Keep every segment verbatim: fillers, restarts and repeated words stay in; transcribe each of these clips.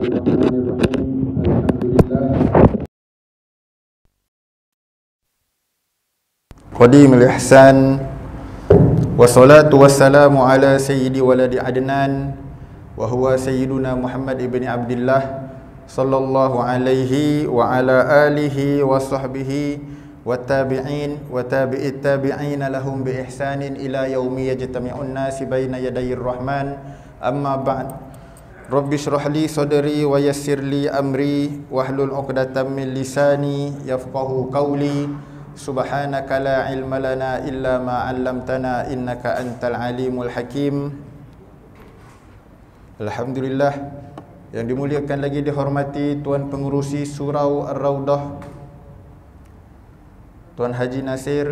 Bismillahirrahmanirrahim. Alhamdulillah. Qadimul ihsan. Wassalatu wassalamu ala sayyidi waladi adnan wa huwa sayyiduna Muhammad ibn Abdullah sallallahu alaihi wa ala alihi wa sahbihi wa tabi'in wa tabi'it tabi'in lahum bi ihsanin ila yaumi yajtami'un nasi baina yadayir rahman. Amma ba'd. Rabbi shrah li sadri wa yassir li amri wahlul 'uqdatam min lisani yafqahu qawli. Subhanaka la ilma lana illa ma 'allamtana innaka antal alimul hakim. Alhamdulillah, yang dimuliakan lagi dihormati Tuan Pengurusi Surau Ar-Raudah Tuan Haji Nasir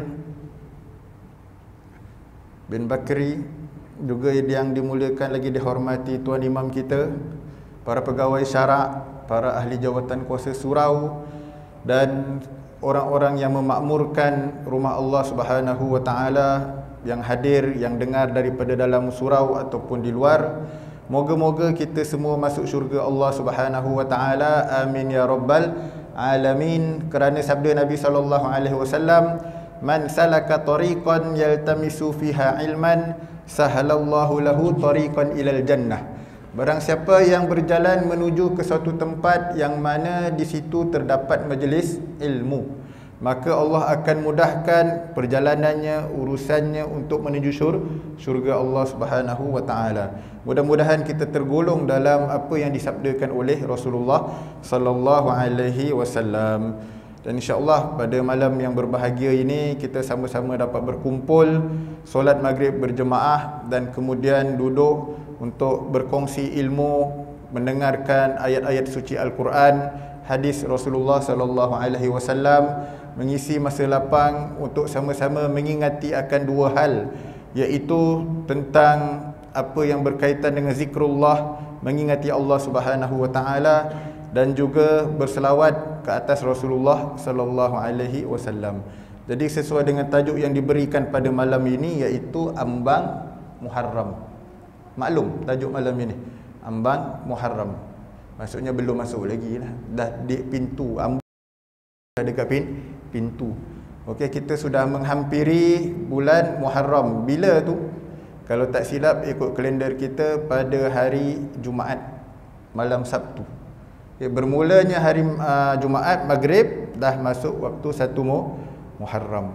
bin Bakri, juga yang dimuliakan lagi dihormati Tuan Imam kita, para pegawai syarak, para ahli jawatan kuasa surau, dan orang-orang yang memakmurkan rumah Allah Subhanahu wa taala yang hadir, yang dengar daripada dalam surau ataupun di luar. Moga-moga kita semua masuk syurga Allah Subhanahu wa taala. Amin ya rabbal alamin. Kerana sabda Nabi sallallahu alaihi wasallam, man salaka tariqan yaltamisu fiha ilman sahalallahu lahu tariqan ilal jannah. Barang siapa yang berjalan menuju ke suatu tempat yang mana di situ terdapat majlis ilmu, maka Allah akan mudahkan perjalanannya, urusannya untuk menuju syur, syurga Allah Subhanahu wa taala. Mudah-mudahan kita tergolong dalam apa yang disabdakan oleh Rasulullah sallallahu alaihi wasallam. Dan insya-Allah pada malam yang berbahagia ini kita sama-sama dapat berkumpul, solat maghrib berjemaah dan kemudian duduk untuk berkongsi ilmu, mendengarkan ayat-ayat suci Al-Quran, hadis Rasulullah sallallahu alaihi wasallam, mengisi masa lapang untuk sama-sama mengingati akan dua hal, iaitu tentang apa yang berkaitan dengan zikrullah, mengingati Allah Subhanahu wa taala, dan juga berselawat ke atas Rasulullah sallallahu alaihi wasallam. Jadi sesuai dengan tajuk yang diberikan pada malam ini, iaitu Ambang Muharram. Maklum tajuk malam ini, Ambang Muharram. Maksudnya belum masuk lagi lah, dah di pintu, ambang dah dekat pin, pintu. Okey, kita sudah menghampiri bulan Muharram. Bila tu? Kalau tak silap ikut kalender kita pada hari Jumaat, malam Sabtu. Okay, bermulanya hari uh, Jumaat maghrib dah masuk waktu satu Muharram.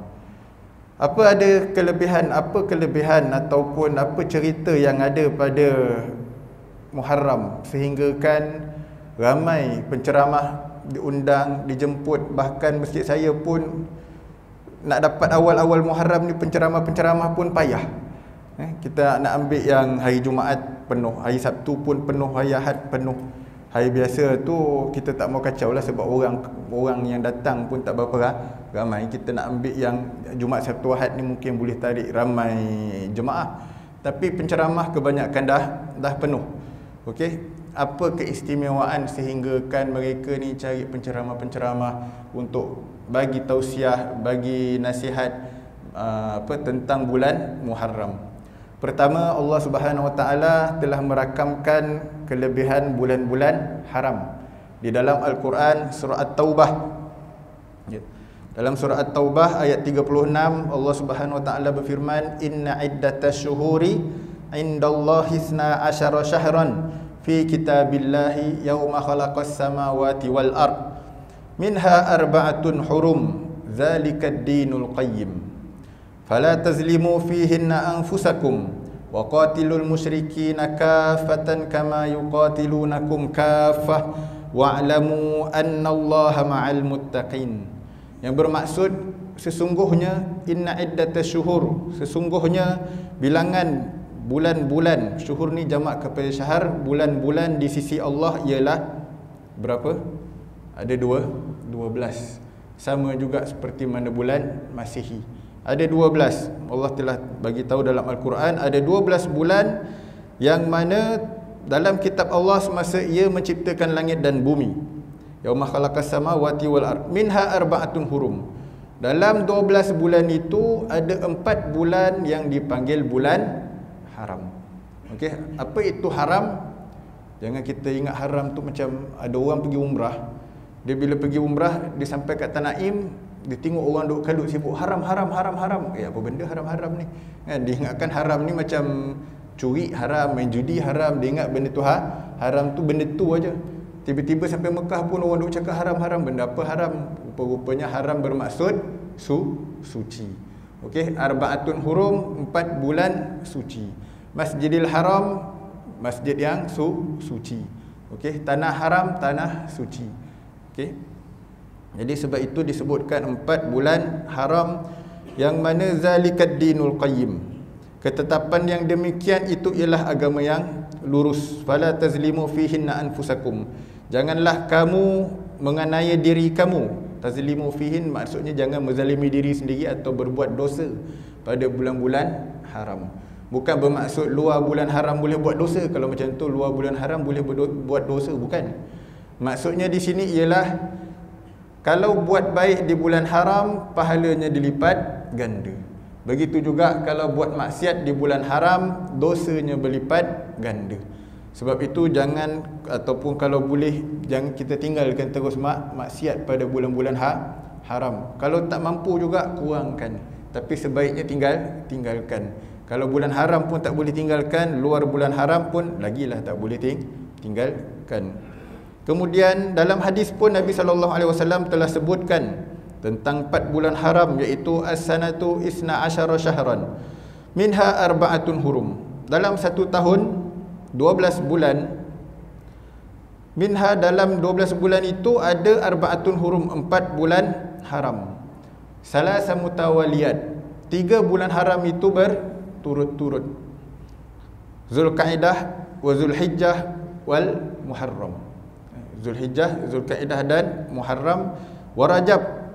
Apa ada kelebihan, apa kelebihan ataupun apa cerita yang ada pada Muharram sehingga kan ramai penceramah diundang, dijemput, bahkan masjid saya pun nak dapat awal-awal Muharram ni penceramah-penceramah pun payah. Eh, kita nak ambil yang hari Jumaat penuh, hari Sabtu pun penuh, hari Ahad penuh. Hari biasa tu kita tak mau kacau lah, sebab orang orang yang datang pun tak berapa ramai. Kita nak ambil yang Jumaat, Sabtu, Ahad ni mungkin boleh tarik ramai jemaah. Tapi penceramah kebanyakan dah dah penuh. Okey, apa keistimewaan sehingga kan mereka ni cari penceramah-penceramah untuk bagi tausiah, bagi nasihat uh, apa tentang bulan Muharram. Pertama, Allah Subhanahu wa taala telah merakamkan kelebihan bulan-bulan haram di dalam Al-Quran, surah At-Taubah. Ya. Dalam surah At-Taubah ayat tiga puluh enam, Allah Subhanahu wa taala berfirman, inna iddatash syuhuri indallahi isna asyara syahran fi kitabillahi yauma khalaqas samawati wal ard minha arba'atun hurum zalikad dinul qayyim fala tazlimu fihinna anfusakum wa qatilul musyrikina kaffatan kama yuqatilunakum kaffah wa'lamu annallaha ma'al muttaqin. Yang bermaksud sesungguhnya inna iddatash syuhur, sesungguhnya bilangan bulan-bulan, syuhur ni jamak kepada syahr, bulan-bulan di sisi Allah ialah berapa? Ada dua, dua belas. Sama juga seperti mana bulan Masihi. Ada dua belas. Allah telah bagi tahu dalam Al-Quran ada dua belas bulan yang mana dalam kitab Allah semasa ia menciptakan langit dan bumi. Yauma khalaqas samawati wal ard minha arba'atun hurum. Dalam dua belas bulan itu ada empat bulan yang dipanggil bulan haram. Okey, apa itu haram? Jangan kita ingat haram tu macam ada orang pergi umrah. Dia bila pergi umrah, dia sampai kat Tanaim, dia tengok orang duk kalut sibuk haram haram haram haram. Eh apa benda haram-haram ni? Kan dia ingatkan haram ni macam curi haram, main judi haram. Dia ingat benda tu ha, haram tu benda tu aja. Tiba-tiba sampai Mekah pun orang duk cakap haram-haram. Benda apa haram? Rupa-rupanya haram bermaksud su suci. Okey, arbaatun hurum, empat bulan suci. Masjidil Haram, masjid yang su suci. Okey, tanah haram, tanah suci. Okey. Jadi sebab itu disebutkan empat bulan haram, yang mana zalikad dinul qayyim. Ketetapan yang demikian itu ialah agama yang lurus. Fala tazlimu fihinna anfusakum. Janganlah kamu menganiaya diri kamu. Tazlimu fihin maksudnya jangan menzalimi diri sendiri atau berbuat dosa pada bulan-bulan haram. Bukan bermaksud luar bulan haram boleh buat dosa. Kalau macam tu luar bulan haram boleh buat dosa, bukan. Maksudnya di sini ialah kalau buat baik di bulan haram, pahalanya dilipat ganda. Begitu juga kalau buat maksiat di bulan haram, dosanya berlipat ganda. Sebab itu jangan, ataupun kalau boleh jangan kita tinggalkan terus mak, maksiat pada bulan-bulan ha, haram. Kalau tak mampu juga kurangkan. Tapi sebaiknya tinggal tinggalkan. Kalau bulan haram pun tak boleh tinggalkan, luar bulan haram pun lagilah tak boleh ting tinggalkan. Kemudian dalam hadis pun Nabi sallallahu alaihi wasallam telah sebutkan tentang empat bulan haram, iaitu as-sanatu isna asyara syahran minha arba'atun hurum. Dalam satu tahun dua belas bulan, minha dalam dua belas bulan itu ada arba'atun hurum, empat bulan haram. Salasa mutawaliyat, tiga bulan haram itu berturut-turut. Zulkaidah wa Zulhijjah wal Muharram. Zulhijjah, Zulkaidah dan Muharram, wa Rajab,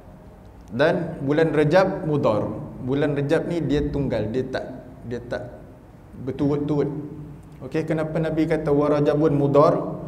dan bulan Rajab Mudhar. Bulan Rajab ni dia tunggal, dia tak dia tak berturut-turut. Okey, kenapa Nabi kata wa Rajabun Mudhar?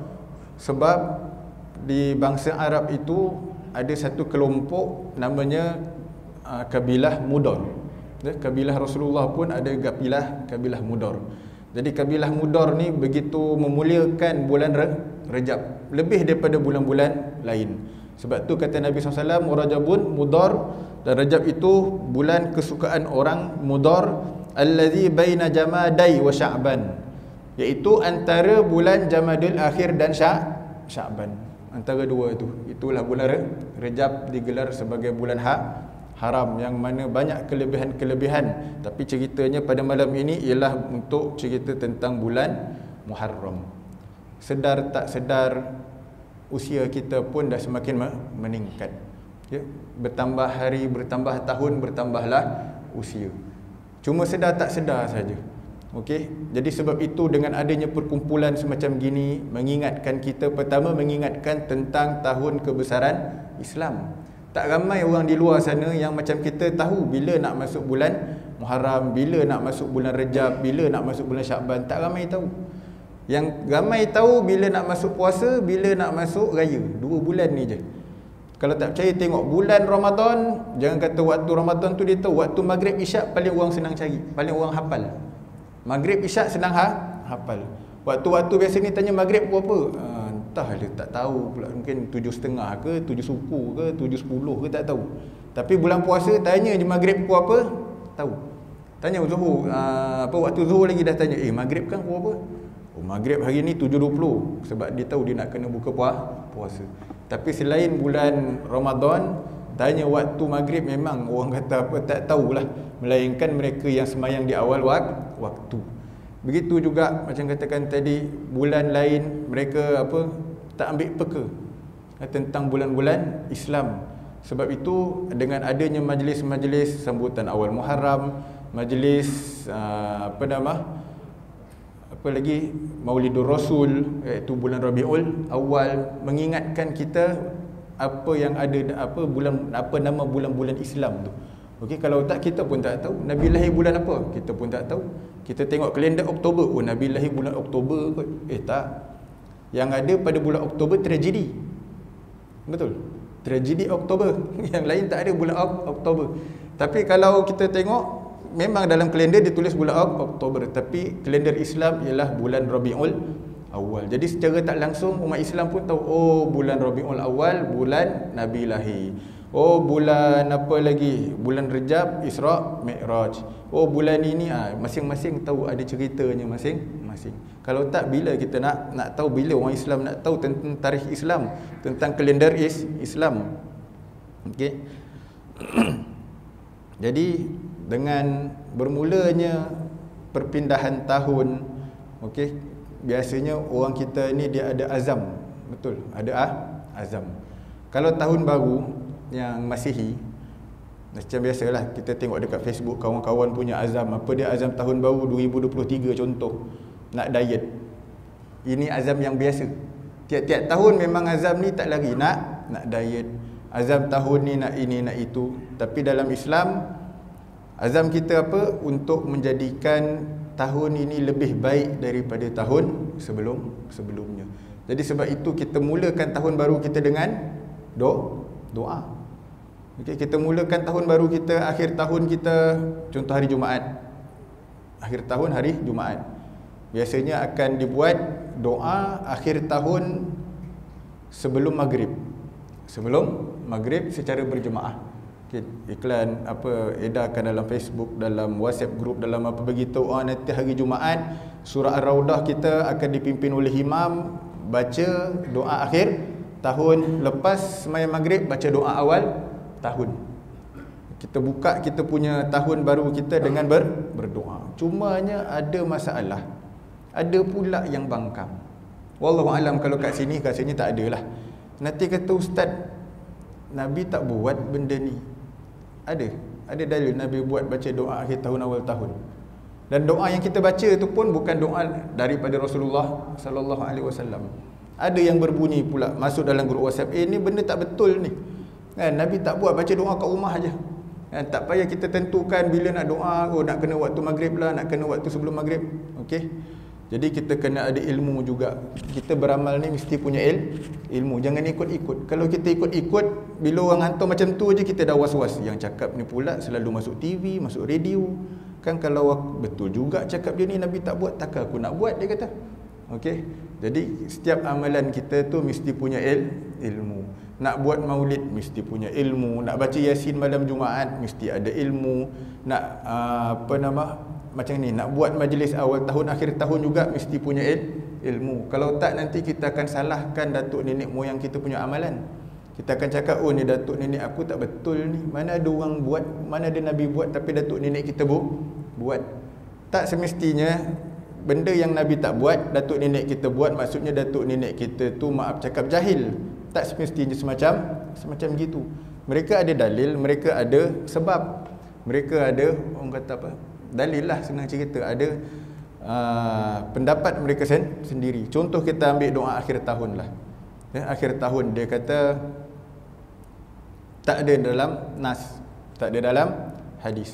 Sebab di bangsa Arab itu ada satu kelompok namanya uh, kabilah Mudhar. Ya, kabilah Rasulullah pun ada kabilah kabilah Mudhar. Jadi kabilah Mudhar ni begitu memuliakan bulan Rajab lebih daripada bulan-bulan lain. Sebab tu kata Nabi sallallahu alaihi wasallam Rajabun Mudhar, dan Rajab itu bulan kesukaan orang Mudhar, allazi baina Jamadai wa Sya'ban, iaitu antara bulan Jamadil Akhir dan Sya'ban, antara dua itu. Itulah bulan Rajab digelar sebagai bulan ha haram, yang mana banyak kelebihan-kelebihan. Tapi ceritanya pada malam ini ialah untuk cerita tentang bulan Muharram. Sedar tak sedar usia kita pun dah semakin meningkat, ya? Bertambah hari, bertambah tahun, bertambahlah usia. Cuma sedar tak sedar saja. Okey, jadi sebab itu dengan adanya perkumpulan semacam gini mengingatkan kita, pertama mengingatkan tentang tahun kebesaran Islam. Tak ramai orang di luar sana yang macam kita tahu bila nak masuk bulan Muharram, bila nak masuk bulan Rajab, bila nak masuk bulan Sya'ban. Tak ramai tahu. Yang ramai tahu bila nak masuk puasa, bila nak masuk raya. Dua bulan ni je. Kalau tak percaya tengok bulan Ramadan, jangan kata waktu Ramadan tu dia tahu. Waktu Maghrib Isyak paling orang senang cari, paling orang hafal. Maghrib Isyak senang ha? hafal. Waktu-waktu biasa ni tanya Maghrib pukul apa? Uh, entah dia tak tahu pula, mungkin tujuh setengah ke, tujuh suku ke, tujuh sepuluh ke, tak tahu. Tapi bulan puasa tanya je Maghrib pukul apa? Tahu. Tanya Zuhur, uh, apa waktu Zuhur lagi dah tanya, eh Maghrib kan pukul apa? Oh, Maghrib hari ni tujuh dua puluh, sebab dia tahu dia nak kena buka puasa. Tapi selain bulan Ramadan, tanya waktu Maghrib memang orang kata apa tak tahulah, melainkan mereka yang semayang di awal waktu. Begitu juga macam katakan tadi, bulan lain mereka apa tak ambil peka tentang bulan-bulan Islam. Sebab itu dengan adanya majlis-majlis sambutan awal Muharram, majlis uh, apa nama apa lagi Maulidur Rasul, iaitu bulan Rabiul Awal, mengingatkan kita apa yang ada, apa bulan, apa nama bulan-bulan Islam tu. Okey, kalau tak kita pun tak tahu Nabi lahir bulan apa, kita pun tak tahu. Kita tengok kalender Oktober, oh Nabi lahir bulan Oktober kot. Eh tak. Yang ada pada bulan Oktober tragedi. Betul? Tragedi Oktober. Yang lain tak ada bulan Oktober. Tapi kalau kita tengok, memang dalam kalender ditulis bulan Oktober, tapi kalender Islam ialah bulan Rabiul Awal. Jadi secara tak langsung umat Islam pun tahu, oh bulan Rabiul Awal bulan Nabi lahir. Oh bulan apa lagi? Bulan Rejab Isra Mi'raj. Oh bulan ini ah masing-masing tahu ada ceritanya masing-masing. Kalau tak, bila kita nak nak tahu, bila orang Islam nak tahu tentang tarikh Islam, tentang kalender is Islam. Okey. Jadi dengan bermulanya perpindahan tahun, okey, biasanya orang kita ni dia ada azam. Betul, ada ah, azam. Kalau tahun baru yang Masihi, macam biasalah kita tengok dekat Facebook kawan-kawan punya azam. Apa dia azam tahun baru dua ribu dua puluh tiga contoh, nak diet. Ini azam yang biasa. Tiap-tiap tahun memang azam ni tak lari nak nak diet. Azam tahun ni nak ini nak itu. Tapi dalam Islam azam kita apa? Untuk menjadikan tahun ini lebih baik daripada tahun sebelum sebelumnya. Jadi sebab itu kita mulakan tahun baru kita dengan do, doa. Okay, kita mulakan tahun baru kita, akhir tahun kita, contoh hari Jumaat. Akhir tahun hari Jumaat. Biasanya akan dibuat doa akhir tahun sebelum maghrib. Sebelum maghrib secara berjemaah. Okay, iklan apa edarkan dalam Facebook, dalam WhatsApp group, dalam apa begitu, oh nanti hari Jumaat surah Ar-Raudah kita akan dipimpin oleh imam baca doa akhir tahun, lepas sembahyang maghrib baca doa awal tahun. Kita buka kita punya tahun baru kita dengan ber, berdoa. Cumanya ada masalah. Ada pula yang bangkang. Wallahu alam, kalau kat sini kat sini tak ada lah. Nanti kata ustaz, Nabi tak buat benda ni. Ada. Ada dalil Nabi buat baca doa akhir tahun awal tahun. Dan doa yang kita baca tu pun bukan doa daripada Rasulullah sallallahu alaihi wasallam. Ada yang berbunyi pula masuk dalam grup WhatsApp, eh ni benda tak betul ni. Kan Nabi tak buat baca doa kat rumah aja. Kan tak payah kita tentukan bila nak doa, oh nak kena waktu maghrib lah, nak kena waktu sebelum maghrib. Okey. Jadi kita kena ada ilmu juga. Kita beramal ni mesti punya il, ilmu. Jangan ikut-ikut. Kalau kita ikut-ikut, bila orang hantar macam tu aja kita dah was-was. Yang cakap ni pula selalu masuk T V, masuk radio. Kan kalau aku, betul juga cakap dia ni Nabi tak buat, takkan aku nak buat, dia kata. Okey. Jadi setiap amalan kita tu mesti punya il, ilmu. Nak buat maulid mesti punya ilmu. Nak baca Yasin malam Jumaat mesti ada ilmu. Nak uh, apa nama macam ni, nak buat majlis awal tahun akhir tahun juga mesti punya il, ilmu. Kalau tak nanti kita akan salahkan datuk nenek moyang kita punya amalan. Kita akan cakap, oh ni datuk nenek aku tak betul ni. Mana ada orang buat, mana ada Nabi buat tapi datuk nenek kita bu, buat. Tak semestinya benda yang Nabi tak buat, datuk nenek kita buat, maksudnya datuk nenek kita tu maaf cakap jahil. Tak semestinya semacam semacam gitu. Mereka ada dalil, mereka ada sebab. Mereka ada, orang kata apa? Dalil lah, senang cerita. Ada uh, pendapat mereka sen sendiri. Contoh kita ambil doa akhir tahun lah. Ya, akhir tahun dia kata tak ada dalam nas, tak ada dalam hadis.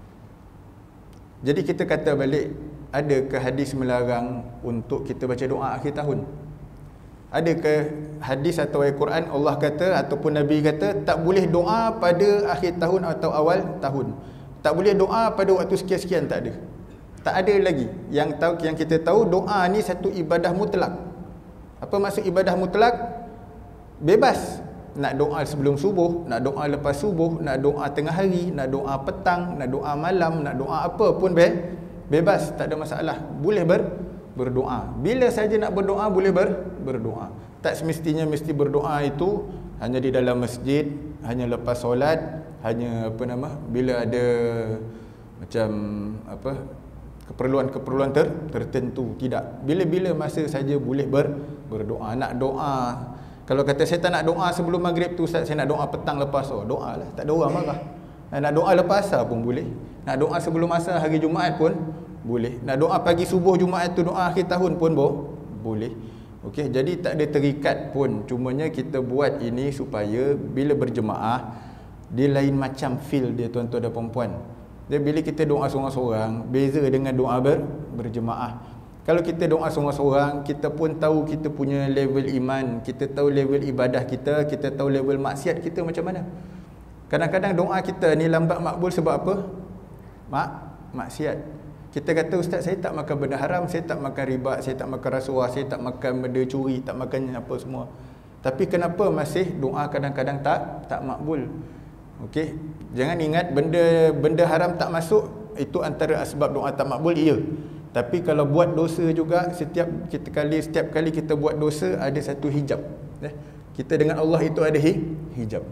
Jadi kita kata balik, adakah hadis melarang untuk kita baca doa akhir tahun? Adakah hadis atau ayat Quran Allah kata ataupun Nabi kata tak boleh doa pada akhir tahun atau awal tahun? Tak boleh doa pada waktu sekian-sekian, tak ada. Tak ada lagi. Yang tahu, yang kita tahu doa ni satu ibadah mutlak. Apa maksud ibadah mutlak? Bebas. Nak doa sebelum subuh, nak doa lepas subuh, nak doa tengah hari, nak doa petang, nak doa malam, nak doa apa pun be bebas, tak ada masalah. Boleh ber berdoa. Bila saja nak berdoa boleh ber berdoa. Tak semestinya mesti berdoa itu hanya di dalam masjid, hanya lepas solat, hanya apa nama bila ada macam apa keperluan-keperluan ter, tertentu. Tidak. Bila-bila masa saja boleh ber berdoa. Nak doa, kalau kata saya tak nak doa sebelum maghrib tu Ustaz, saya nak doa petang lepas, oh doalah, tak ada orang marah. Nak doa lepas asar pun boleh. Nak doa sebelum asar hari Jumaat pun boleh. Nak doa pagi subuh Jumaat tu doa akhir tahun pun bo boleh. Okey, jadi tak ada terikat pun. Cumanya kita buat ini supaya bila berjemaah dia lain macam feel dia tuan-tuan dan puan-puan. Jadi bila kita doa seorang-seorang beza dengan doa ber berjemaah. Kalau kita doa seorang-seorang, kita pun tahu kita punya level iman, kita tahu level ibadah kita, kita tahu level maksiat kita macam mana. Kadang-kadang doa kita ni lambat makbul sebab apa? Mak maksiat. Kita kata, ustaz saya tak makan benda haram, saya tak makan riba, saya tak makan rasuah, saya tak makan benda curi, tak makan apa semua. Tapi kenapa masih doa kadang-kadang tak tak makbul? Okey, jangan ingat benda benda haram tak masuk itu antara sebab doa tak makbul, iya. Tapi kalau buat dosa juga, setiap kita kali setiap kali kita buat dosa ada satu hijab. Eh? Kita dengan Allah itu ada hi, hijab.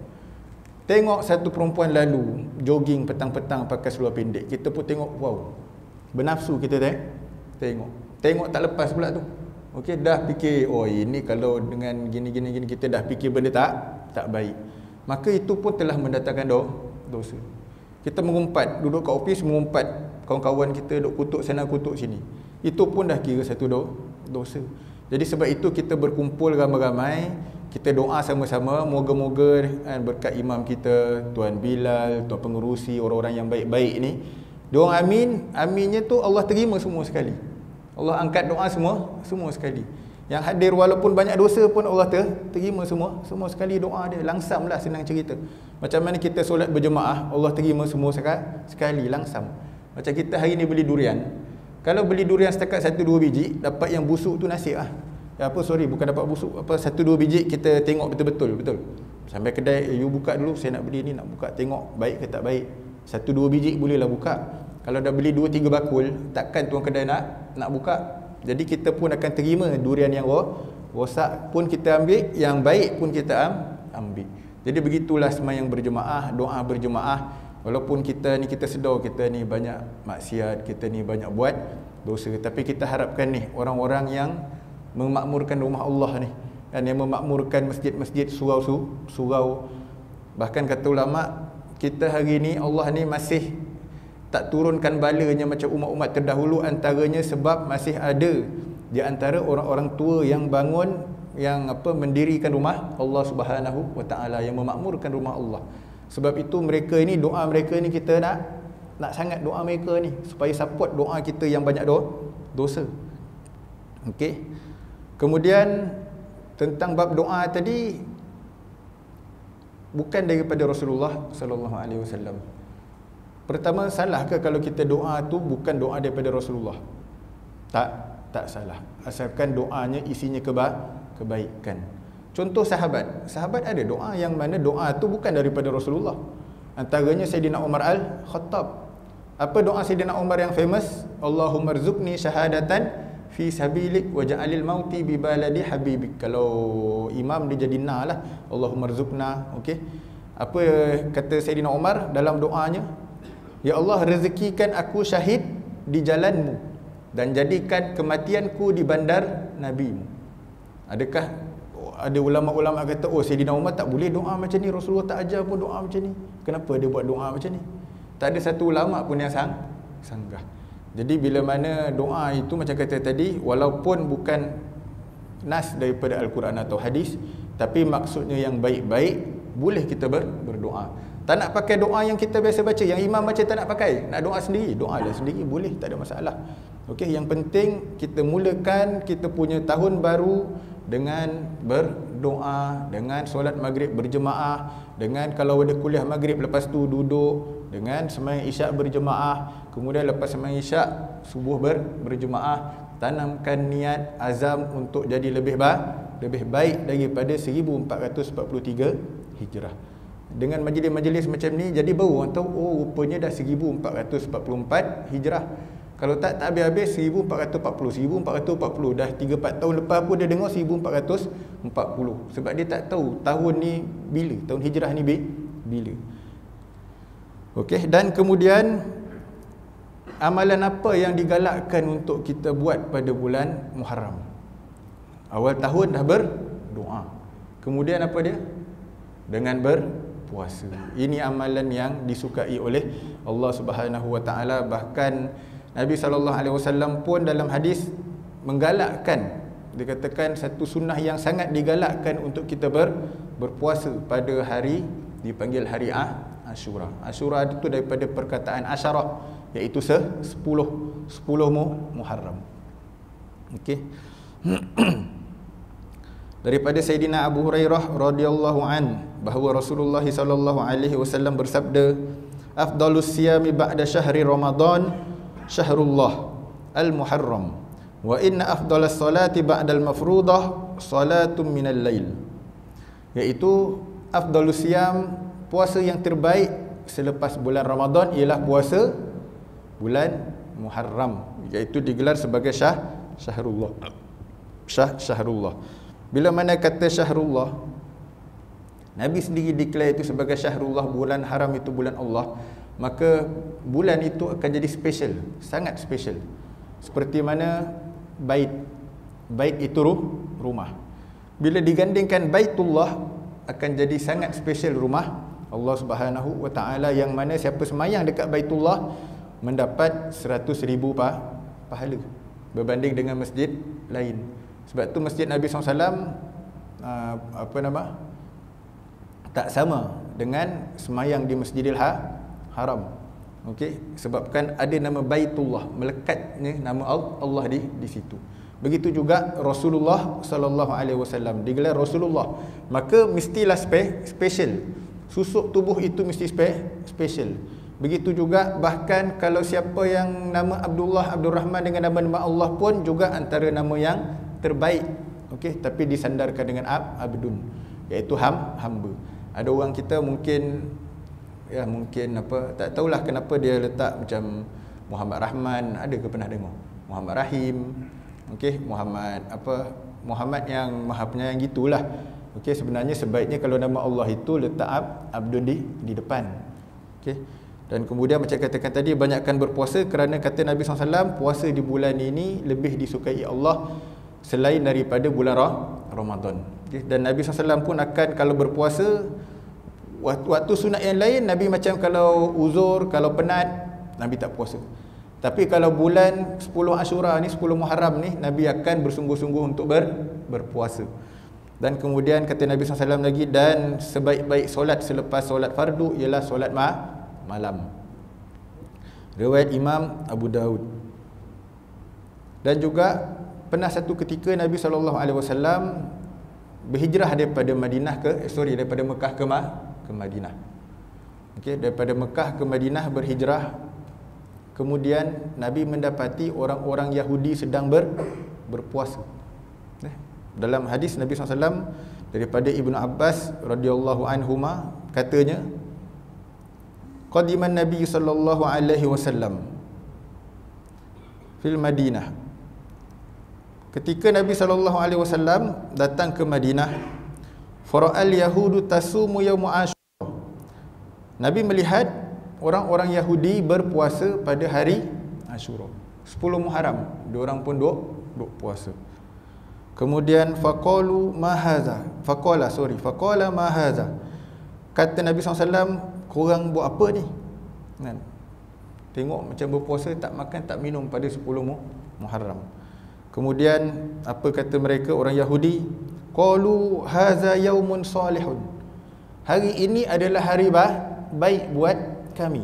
Tengok satu perempuan lalu jogging petang-petang pakai seluar pendek, kita pun tengok, wow, bernafsu kita tengok. Tengok. Tengok tak lepas pula tu. Okey, dah fikir, oh ini kalau dengan gini-gini gini kita dah fikir benda tak tak baik. Maka itu pun telah mendatangkan do, dosa. Kita mengumpat, duduk kat ofis mengumpat, kawan-kawan kita duduk kutuk sana kutuk sini. Itu pun dah kira satu do, dosa. Jadi sebab itu kita berkumpul ramai-ramai, kita doa sama-sama, moga-moga kan, berkat imam kita, Tuan Bilal, Tuan Pengerusi, orang-orang yang baik-baik ni, doa amin, aminnya tu Allah terima semua sekali. Allah angkat doa semua, semua sekali. Yang hadir walaupun banyak dosa pun Allah ter, terima semua, semua sekali doa dia. Langsam lah, senang cerita. Macam mana kita solat berjemaah, Allah terima semua sekali, langsam. Macam kita hari ni beli durian. Kalau beli durian setakat satu dua biji, dapat yang busuk tu nasib lah. Ya apa, sorry, bukan dapat busuk. Apa, satu dua biji kita tengok betul-betul, betul. Sampai kedai, eh, you buka dulu, saya nak beli ni, nak buka, tengok baik ke tak baik. Satu dua biji bolehlah buka. Kalau dah beli dua tiga bakul, takkan tuan kedai nak nak buka. Jadi kita pun akan terima durian yang rosak pun kita ambil, yang baik pun kita ambil. Jadi begitulah sembahyang berjemaah, doa berjemaah. Walaupun kita ni kita sedar kita ni banyak maksiat, kita ni banyak buat dosa, tapi kita harapkan ni orang-orang yang memakmurkan rumah Allah ni, dan yang memakmurkan masjid-masjid, surau surau. Bahkan kata ulama, kita hari ni Allah ni masih tak turunkan balanya macam umat-umat terdahulu, antaranya sebab masih ada di antara orang-orang tua yang bangun, yang apa mendirikan rumah Allah Subhanahu wa taala, yang memakmurkan rumah Allah. Sebab itu mereka ini, doa mereka ni kita nak nak sangat doa mereka ni supaya support doa kita yang banyak do, dosa. Okey. Kemudian tentang bab doa tadi, bukan daripada Rasulullah sallallahu alaihi wasallam. Pertama, salah ke kalau kita doa tu bukan doa daripada Rasulullah? Tak, tak salah. Asalkan doanya isinya keba kebaikan. Contoh sahabat. Sahabat ada doa yang mana doa tu bukan daripada Rasulullah. Antaranya Sayyidina Umar Al-Khattab. Apa doa Sayyidina Umar yang famous? Allahumma rzuqni syahadatan fi sabilik wa ja'alil mauti bi baladi habibik. Kalau imam dia jadi na lah. Allahumma rzuqna, okey. Apa kata Sayyidina Umar dalam doanya? Ya Allah, rezekikan aku syahid di jalanmu dan jadikan kematianku di bandar Nabi-Mu. Adakah ada ulama-ulama kata, oh Sayyidina Umar tak boleh doa macam ni, Rasulullah tak ajar pun doa macam ni, kenapa dia buat doa macam ni? Tak ada satu ulama pun yang sang, sanggah. Jadi bila mana doa itu macam kata tadi, walaupun bukan nas daripada Al-Quran atau hadis, tapi maksudnya yang baik-baik, boleh kita ber, berdoa. Tak nak pakai doa yang kita biasa baca, yang imam baca tak nak pakai, nak doa sendiri, doa dah sendiri, boleh, tak ada masalah. Okey, yang penting kita mulakan kita punya tahun baru dengan berdoa, dengan solat maghrib berjemaah, dengan kalau ada kuliah maghrib lepas tu duduk, dengan sembahyang isyak berjemaah, kemudian lepas sembahyang isyak subuh ber, berjemaah, tanamkan niat azam untuk jadi lebih baik, lebih baik daripada seribu empat ratus empat puluh tiga Hijrah. Dengan majlis-majlis macam ni, jadi baru orang tahu, oh rupanya dah seribu empat ratus empat puluh empat Hijrah. Kalau tak, tak habis-habis seribu empat ratus empat puluh, seribu empat ratus empat puluh, dah tiga empat tahun lepas pun dia dengar seribu empat ratus empat puluh. Sebab dia tak tahu tahun ni bila, tahun Hijrah ni bila. Okey, dan kemudian amalan apa yang digalakkan untuk kita buat pada bulan Muharram? Awal tahun dah berdoa. Kemudian apa dia? Dengan berpuasa. Ini amalan yang disukai oleh Allah Subhanahu wa taala. Bahkan Nabi sallallahu alaihi wasallam pun dalam hadis menggalakkan, dikatakan satu sunnah yang sangat digalakkan untuk kita ber, berpuasa pada hari dipanggil hari ah, Ashura. Ashura itu daripada perkataan asyarah, iaitu se, sepuluh sepuluh Muharram. Okey. Daripada Sayyidina Abu Hurairah radhiyallahu an, bahawa Rasulullah sallallahu alaihi wasallam bersabda, afdalus siyami ba'da syahri Ramadan syahrullah al-muharram wa inna afdalas salati ba'dal mafruḍah salatun minal lail, iaitu afdalus siyam, puasa yang terbaik selepas bulan Ramadan ialah puasa bulan Muharram, iaitu digelar sebagai syah syahrullah. Syah syahrullah. Bila mana kata syahrullah, Nabi sendiri declare itu sebagai syahrullah, bulan haram itu bulan Allah, maka bulan itu akan jadi special, sangat special. Seperti mana bait, bait itu rumah. Bila digandingkan Baitullah, akan jadi sangat special rumah Allah Subhanahu wa taala, yang mana siapa semayang dekat Baitullah mendapat seratus ribu pahala berbanding dengan masjid lain. Sebab tu masjid Nabi sallallahu alaihi wasallam uh, apa nama tak sama dengan semayang di Masjidil ha Haram. Okey, sebabkan ada nama Baitullah, melekatnya nama Allah di di situ. Begitu juga Rasulullah sallallahu alaihi wasallam digelar Rasulullah, maka mestilah spe, special. Susuk tubuh itu mesti spe, special. Begitu juga bahkan kalau siapa yang nama Abdullah, Abdul Rahman dengan nama-nama Allah pun juga antara nama yang terbaik. Okey, tapi disandarkan dengan ab, abdun, iaitu ham, hamba. Ada orang kita mungkin ya mungkin apa tak tahulah kenapa dia letak macam Muhammad Rahman, ada ke pernah dengar? Muhammad Rahim. Okey, Muhammad apa Muhammad yang Maha Penyayang gitulah. Okey, sebenarnya sebaiknya kalau nama Allah itu letak ab, abdun di di depan. Okey. Dan kemudian macam katakan tadi, banyakkan berpuasa kerana kata Nabi sallallahu alaihi wasallam puasa di bulan ini lebih disukai Allah selain daripada bulan Ramadan. Okay. Dan Nabi sallallahu alaihi wasallam pun akan kalau berpuasa waktu, waktu sunat yang lain, Nabi macam kalau uzur, kalau penat, Nabi tak puasa. Tapi kalau bulan sepuluh Ashura ni, sepuluh Muharram ni, Nabi akan bersungguh-sungguh untuk ber, berpuasa. Dan kemudian kata Nabi sallallahu alaihi wasallam lagi, dan sebaik-baik solat selepas solat fardu ialah solat ma malam. Riwayat Imam Abu Daud. Dan juga pernah satu ketika Nabi sallallahu alaihi wasallam berhijrah daripada Madinah ke eh, sorry daripada Mekah ke Ma, ke Madinah. Okey, daripada Mekah ke Madinah berhijrah. Kemudian Nabi mendapati orang-orang Yahudi sedang ber, berpuasa. Eh, dalam hadis Nabi sallallahu alaihi wasallam daripada Ibnu Abbas radhiyallahu anhuma katanya, qadiman Nabi sallallahu alaihi wasallam fil Madinah. Ketika Nabi sallallahu alaihi wasallam datang ke Madinah, fara'al yahudu tasumu yaum Asyura. Nabi melihat orang-orang Yahudi berpuasa pada hari Asyura, sepuluh Muharram, diorang pun duk duk puasa. Kemudian faqalu ma hadza? Faqala sorry, faqala ma hadza? Kata Nabi sallallahu alaihi wasallam, korang buat apa ni? Kan? Tengok macam berpuasa, tak makan tak minum pada sepuluh Muharram. Kemudian apa kata mereka orang Yahudi? Qalu haza yaumun salihun. Hari ini adalah hari bah, baik buat kami.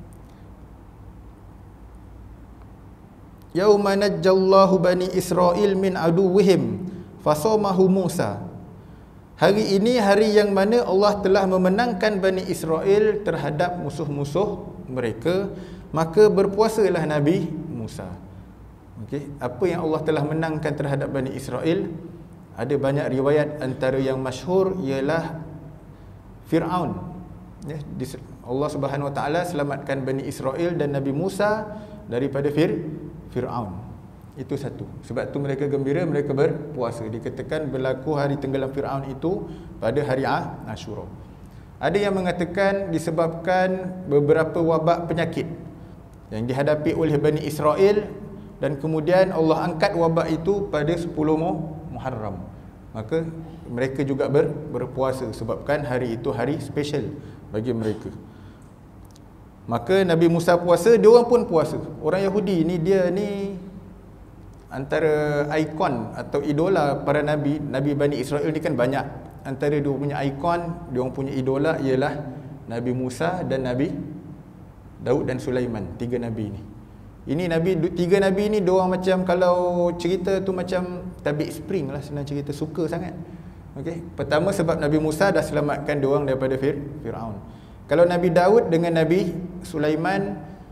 Yauma najjallahu bani Israil min aduwwihim fasamahu Musa. Hari ini hari yang mana Allah telah memenangkan Bani Israel terhadap musuh-musuh mereka, maka berpuasalah Nabi Musa. Okey, apa yang Allah telah menangkan terhadap Bani Israel? Ada banyak riwayat, antara yang masyhur ialah Fir'aun. Ya, Allah Subhanahu Wa Taala selamatkan Bani Israel dan Nabi Musa daripada Fir Fir'aun. Itu satu. Sebab tu mereka gembira, mereka berpuasa. Dikatakan berlaku hari tenggelam Fir'aun itu pada hari Asyura. Ada yang mengatakan disebabkan beberapa wabak penyakit yang dihadapi oleh Bani Israel, dan kemudian Allah angkat wabak itu pada sepuluh Muharram. Maka mereka juga ber, berpuasa sebabkan hari itu hari special bagi mereka. Maka Nabi Musa puasa, dia orang pun puasa. Orang Yahudi ni, dia ni antara ikon atau idola para nabi, Nabi Bani Israel ni kan banyak. Antara dia punya ikon, dia orang punya idola ialah Nabi Musa dan Nabi Daud dan Sulaiman, tiga nabi ni. Ini nabi, tiga nabi ni dia orang macam, kalau cerita tu macam tabik spring lah, senang cerita, suka sangat. Okey, pertama sebab Nabi Musa dah selamatkan dia orang daripada Fir Firaun. Kalau Nabi Daud dengan Nabi Sulaiman,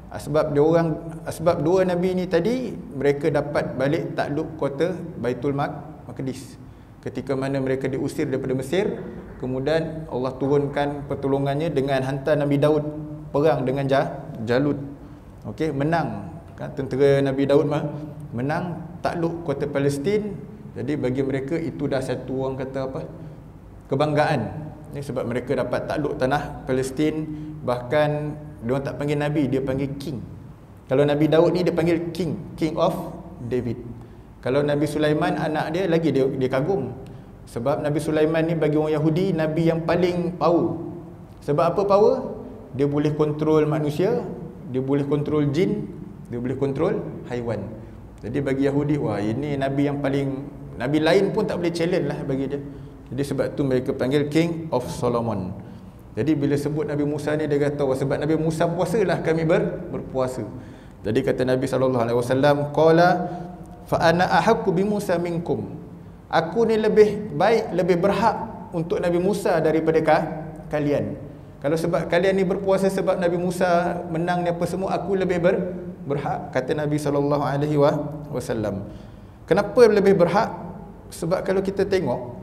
Sebab dia orang, sebab dua nabi ni tadi mereka dapat balik takluk kota Baitul Maqdis ketika mana mereka diusir daripada Mesir. Kemudian Allah turunkan pertolongannya dengan hantar Nabi Daud perang dengan Jalut. Okey, menang kan, tentera Nabi Daud mah menang takluk kota Palestin. Jadi bagi mereka itu dah satu orang kata apa, kebanggaan. Ini sebab mereka dapat takluk tanah Palestin. Bahkan dia orang tak panggil Nabi, dia panggil King. Kalau Nabi Daud ni dia panggil King, King of David. Kalau Nabi Sulaiman anak dia lagi dia, dia kagum. Sebab Nabi Sulaiman ni bagi orang Yahudi Nabi yang paling power. Sebab apa power? Dia boleh kontrol manusia, dia boleh kontrol jin, dia boleh kontrol haiwan. Jadi bagi Yahudi, wah ini Nabi yang paling, Nabi lain pun tak boleh challenge lah bagi dia. Jadi sebab tu mereka panggil King of Solomon. Jadi bila sebut Nabi Musa ni dia kata, sebab Nabi Musa puasalah kami ber, berpuasa. Jadi kata Nabi sallallahu alaihi wasallam, qala fa ana ahaqqu bi Musa minkum. Aku ni lebih baik, lebih berhak untuk Nabi Musa daripada ka, kalian. Kalau sebab kalian ni berpuasa sebab Nabi Musa menang ni apa semua, aku lebih ber, berhak, kata Nabi sallallahu alaihi wasallam. Kenapa lebih berhak? Sebab kalau kita tengok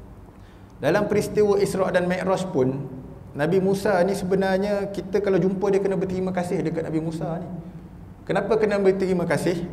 dalam peristiwa Isra' dan Mi'raj pun, Nabi Musa ni sebenarnya kita kalau jumpa dia kena berterima kasih dekat Nabi Musa ni. Kenapa kena berterima kasih?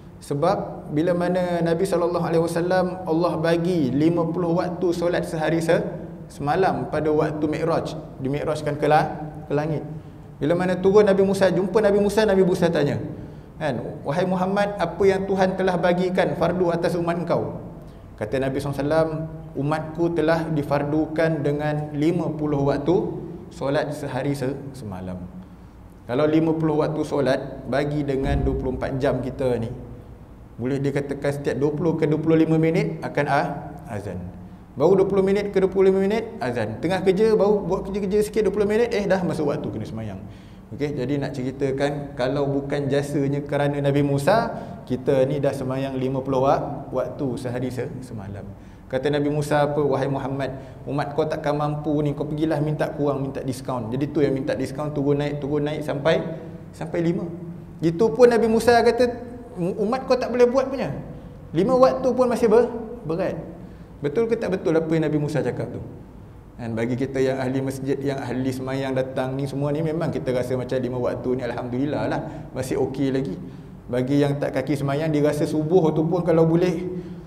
Sebab bila mana Nabi sallallahu alaihi wasallam Allah bagi lima puluh waktu solat sehari se semalam pada waktu Mi'raj, di Mi'rajkan ke, ke langit. Bila mana turun Nabi Musa, jumpa Nabi Musa, Nabi Musa tanya, kan, wahai Muhammad, apa yang Tuhan telah bagikan fardu atas umat engkau? Kata Nabi sallallahu alaihi wasallam, umatku telah difardukan dengan lima puluh waktu solat sehari se semalam. Kalau lima puluh waktu solat bagi dengan dua puluh empat jam kita ni, boleh dikatakan setiap dua puluh ke dua puluh lima minit akan ah, azan. Baru dua puluh minit ke dua puluh lima minit azan. Tengah kerja baru buat kerja-kerja sikit dua puluh minit, eh dah masuk waktu kena semayang. Okey, jadi nak ceritakan kalau bukan jasanya kerana Nabi Musa, kita ni dah semayang lima puluh waktu sehari se semalam. Kata Nabi Musa apa? Wahai Muhammad, umat kau takkan mampu ni, kau pergilah minta kurang, minta diskaun. Jadi tu yang minta diskaun, turun naik, turun naik sampai sampai lima. Itu pun Nabi Musa kata umat kau tak boleh buat punya. Lima waktu pun masih ber, berat. Betul ke tak betul apa yang Nabi Musa cakap tu? Dan bagi kita yang ahli masjid, yang ahli semayang datang ni semua ni, memang kita rasa macam lima waktu ni alhamdulillah lah, masih okey lagi. Bagi yang tak kaki semayang, dia rasa subuh tu pun kalau boleh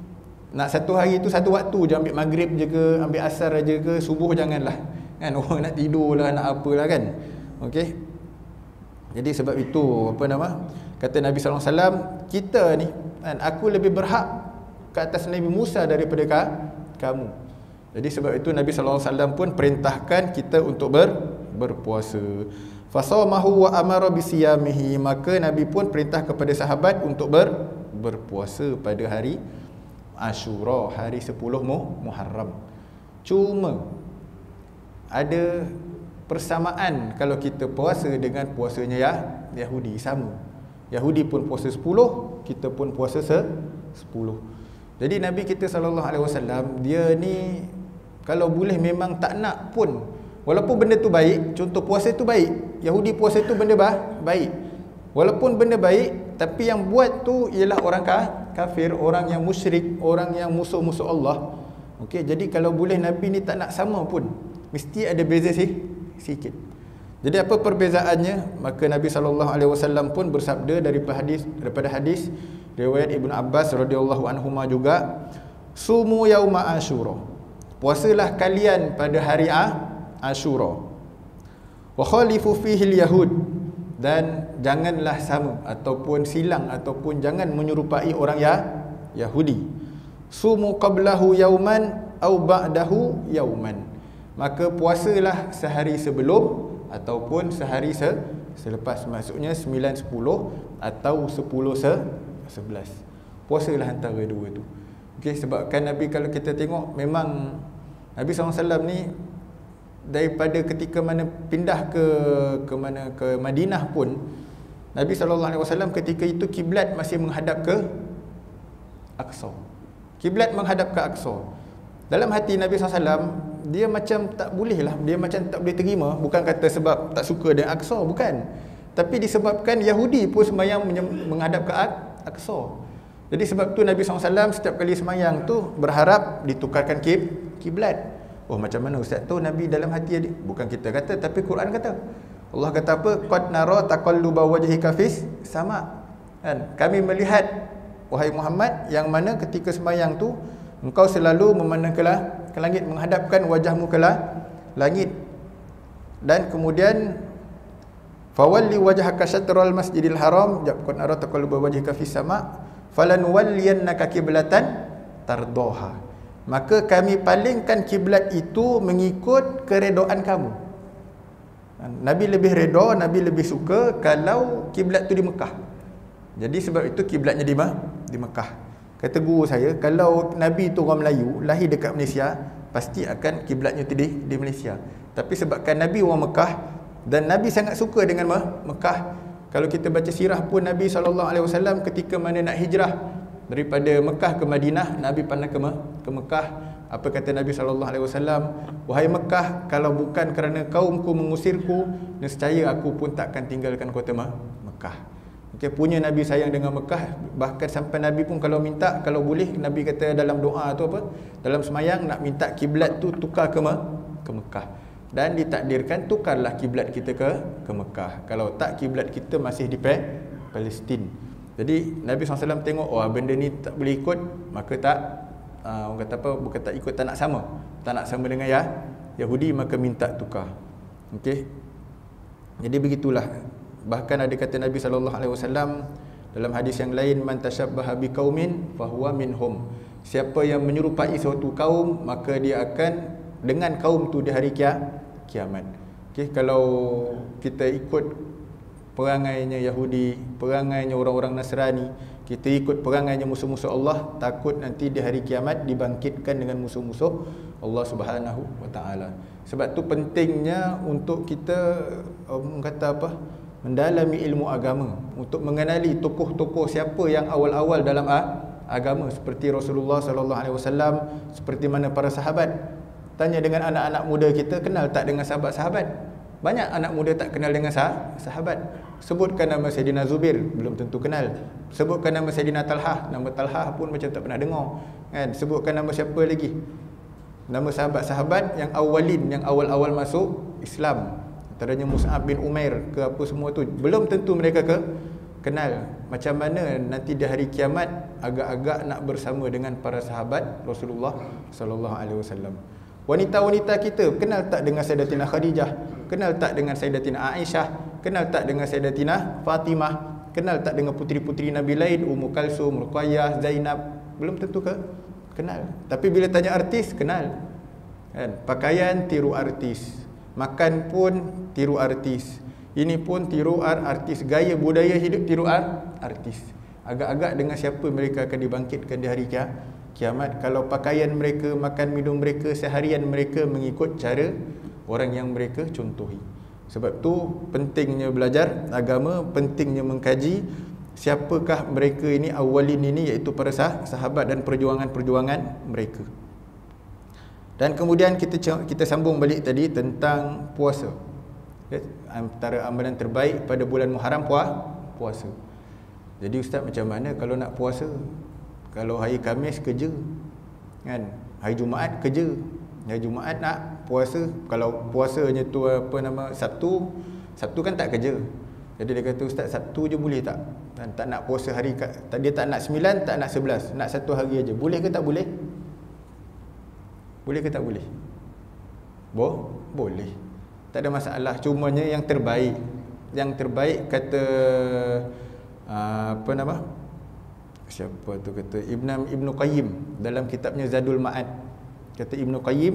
nak satu hari tu satu waktu je, ambil maghrib je ke, ambil asar je ke, subuh janganlah. Kan orang nak tidur lah, nak apalah kan. Okey. Jadi sebab itu apa nama? Kata Nabi sallallahu alaihi wasallam, kita ni kan, aku lebih berhak ke atas Nabi Musa daripada ka, kamu. Jadi sebab itu Nabi sallallahu alaihi wasallam pun perintahkan kita untuk ber, berpuasa. Fasawmahu wa amara bisiyamihi, maka Nabi pun perintah kepada sahabat untuk ber, berpuasa pada hari Ashura, hari sepuluh Muharram. Cuma ada persamaan kalau kita puasa dengan puasanya ya Yahudi, sama. Yahudi pun puasa sepuluh, kita pun puasa se sepuluh. Jadi Nabi kita sallallahu alaihi wasallam, dia ni kalau boleh memang tak nak pun, walaupun benda tu baik, contoh puasa tu baik, Yahudi puasa tu benda bah, baik. Walaupun benda baik, tapi yang buat tu ialah orang kafir, orang yang musyrik, orang yang musuh-musuh Allah. Okey, jadi kalau boleh Nabi ni tak nak sama pun, mesti ada beza sih sikit. Jadi apa perbezaannya? Maka Nabi sallallahu alaihi wasallam pun bersabda daripada hadis daripada hadis riwayat Ibnu Abbas radhiyallahu anhuma juga, sumu yauma Asyura, puasalah kalian pada hari Asyura, wa khalifu fihi al-yahud, dan janganlah sama ataupun silang ataupun jangan menyerupai orang ya Yahudi. Sumu qablahu yauman au ba'dahu yauman, maka puasalah sehari sebelum ataupun sehari se selepas, maksudnya sembilan sepuluh atau sepuluh se sebelas. Puasalah antara dua tu. Okey, sebabkan Nabi kalau kita tengok memang Nabi sallallahu alaihi wasallam ni daripada ketika mana pindah ke ke mana ke Madinah pun, Nabi sallallahu alaihi wasallam ketika itu kiblat masih menghadap ke Aqsa. Kiblat menghadap ke Aqsa. Dalam hati Nabi sallallahu alaihi wasallam, dia macam tak boleh lah, dia macam tak boleh terima, bukan kata sebab tak suka dengan Aqsa, bukan. Tapi disebabkan Yahudi pun sembahyang menghadap ke Aqsa. Jadi sebab tu Nabi sallallahu alaihi wasallam setiap kali sembahyang tu berharap ditukarkan kiblat. Oh, macam mana ustaz tu Nabi dalam hati dia? Bukan kita kata, tapi Quran kata. Allah kata apa? Qad nara taqalluba wajhika fis sama. Kan? Kami melihat wahai Muhammad yang mana ketika sembahyang tu engkau selalu memandang ke, ke langit, menghadapkan wajahmu ke langit. Dan kemudian fawalli wajhaka syatral masjidil haram, qad nara taqalluba wajhika fis sama, falanuwalliyannaka qiblatan tardoha. Maka kami palingkan kiblat itu mengikut keredoan kamu. Nabi lebih redha, Nabi lebih suka kalau kiblat tu di Mekah. Jadi sebab itu kiblatnya di di Mekah. Kata guru saya, kalau Nabi tu orang Melayu, lahir dekat Malaysia, pasti akan kiblatnya tu di, di Malaysia. Tapi sebabkan Nabi orang Mekah dan Nabi sangat suka dengan Mekah. Kalau kita baca sirah pun Nabi sallallahu alaihi wasallam ketika mana nak hijrah daripada Mekah ke Madinah, Nabi pandang ke, ke Mekah. Apa kata Nabi sallallahu alaihi wasallam? Wahai Mekah, kalau bukan kerana kaumku mengusirku, nescaya aku pun takkan tinggalkan kota Mekah. Okay, punya Nabi sayang dengan Mekah. Bahkan sampai Nabi pun kalau minta, kalau boleh, Nabi kata dalam doa tu apa? Dalam semayang nak minta kiblat tu tukar ke, ke Mekah. Dan ditakdirkan tukarlah kiblat kita ke, ke Mekah. Kalau tak, kiblat kita masih di Palestin. Jadi Nabi sallallahu alaihi wasallam tengok, oh benda ni tak boleh ikut, maka tak, uh, orang kata apa, bukan tak ikut, tak nak sama, tak nak sama dengan ya, Yahudi, maka minta tukar. Okey. Jadi begitulah. Bahkan ada kata Nabi sallallahu alaihi wasallam dalam hadis yang lain, man tashabbaha biqaumin fahuwa minhum. Siapa yang menyerupai suatu kaum, maka dia akan dengan kaum tu di hari kiamat. Okey, kalau kita ikut perangainya Yahudi, perangainya orang-orang Nasrani, kita ikut perangainya musuh-musuh Allah, takut nanti di hari kiamat dibangkitkan dengan musuh-musuh Allah Subhanahu wa taala. Sebab tu pentingnya untuk kita um, kata apa? Mendalami ilmu agama, untuk mengenali tokoh-tokoh siapa yang awal-awal dalam agama, seperti Rasulullah sallallahu alaihi wasallam, seperti mana para sahabat. Tanya dengan anak-anak muda kita, kenal tak dengan sahabat-sahabat? Banyak anak muda tak kenal dengan sah sahabat. Sebutkan nama Sayyidina Zubair, belum tentu kenal. Sebutkan nama Sayyidina Talhah, nama Talhah pun macam tak pernah dengar. Kan? Sebutkan nama siapa lagi? Nama sahabat-sahabat yang awalin, yang awal-awal masuk Islam. Antaranya Mus'ab bin Umair ke apa semua tu, belum tentu mereka ke kenal. Macam mana nanti di hari kiamat agak-agak nak bersama dengan para sahabat Rasulullah sallallahu alaihi wasallam. Wanita-wanita kita kenal tak dengan Sayyidatina Khadijah? Kenal tak dengan Sayyidatina Aisyah? Kenal tak dengan Sayyidatina Fatimah? Kenal tak dengan puteri-puteri Nabi lain, Ummu Kalsum, Ruqayyah, Zainab? Belum tentu ke kenal. Tapi bila tanya artis, kenal. Kan? Pakaian tiru artis, makan pun tiru artis, ini pun tiru artis, gaya budaya hidup tiru artis. Agak-agak dengan siapa mereka akan dibangkitkan di hari kiamat kalau pakaian mereka, makan minum mereka, seharian mereka mengikut cara orang yang mereka contohi. Sebab tu pentingnya belajar agama, pentingnya mengkaji siapakah mereka ini, awalin ini, iaitu para sahabat dan perjuangan-perjuangan mereka. Dan kemudian kita kita sambung balik tadi tentang puasa. Antara amalan terbaik pada bulan Muharram puasa. Jadi ustaz, macam mana kalau nak puasa? Kalau hari Khamis kerja, kan? Hari Jumaat kerja. Hari Jumaat nak puasa. Kalau puasanya tu apa nama Sabtu, Sabtu kan tak kerja. Jadi dia kata, ustaz, Sabtu je boleh tak? Dan tak nak puasa hari, dia tak nak sembilan, tak nak sebelas, nak satu hari aja. Boleh ke tak boleh? Boleh ke tak boleh? Bo? Boleh. Tak ada masalah. Cumanya yang terbaik, yang terbaik kata uh, apa nama? Siapa tu kata? Ibn Ibnu Qayyim dalam kitabnya Zadul Ma'ad. Kata Ibnu Qayyim,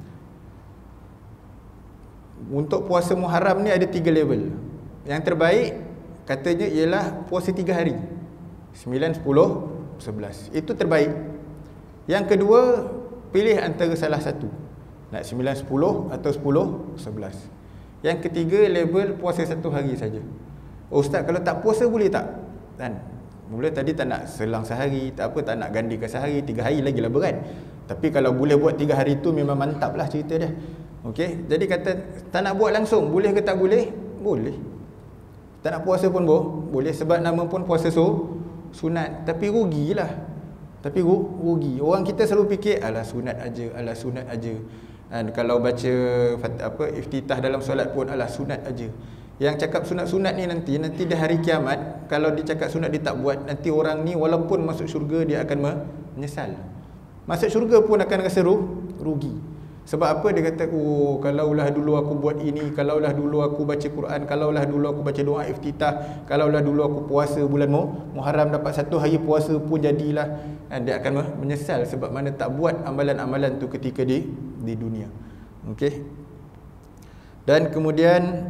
untuk puasa Muharram ni ada tiga level. Yang terbaik katanya ialah puasa tiga hari, sembilan, sepuluh, sebelas. Itu terbaik. Yang kedua, pilih antara salah satu, nak sembilan, sepuluh atau sepuluh, sebelas. Yang ketiga, level puasa satu hari saja. Oh ustaz, kalau tak puasa boleh tak? Kan? Mula tadi tak nak selang sehari, tak apa, tak nak gandikan sehari, tiga hari lagi lah berat. Tapi kalau boleh buat tiga hari tu memang mantap lah cerita dia. Okey, jadi kata tak nak buat langsung, boleh ke tak boleh? Boleh. Tak nak puasa pun boh, boleh, sebab nama pun puasa so, sunat. Tapi rugilah. Tapi rugi. Orang kita selalu fikir alah sunat aja, alah sunat aja. Dan kalau baca apa iftitah dalam solat pun alah sunat aja. Yang cakap sunat-sunat ni nanti nanti di hari kiamat, kalau dia cakap sunat dia tak buat, nanti orang ni walaupun masuk syurga dia akan menyesal. Masuk syurga pun akan rasa rugi. Sebab apa dia kata, oh kalaulah dulu aku buat ini, kalaulah dulu aku baca Quran, kalaulah dulu aku baca doa iftitah, kalaulah dulu aku puasa bulan Muharram dapat satu hari puasa pun jadilah. Dan dia akan menyesal sebab mana tak buat amalan-amalan tu ketika di di dunia. Okey. Dan kemudian